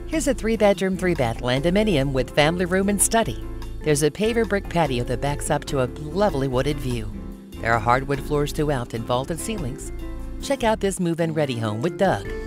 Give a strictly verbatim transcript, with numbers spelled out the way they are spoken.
Here's a three-bedroom, three-bath landominium with family room and study. There's a paver brick patio that backs up to a lovely wooded view. There are hardwood floors throughout and vaulted ceilings. Check out this move-in ready home with Doug.